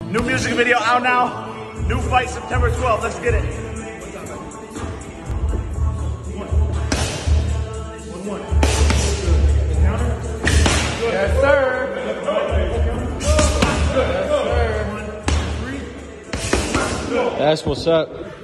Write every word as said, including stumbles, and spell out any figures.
New music video out now. New fight September twelfth. Let's get it. Yes, sir. Yes, sir. That's what's up.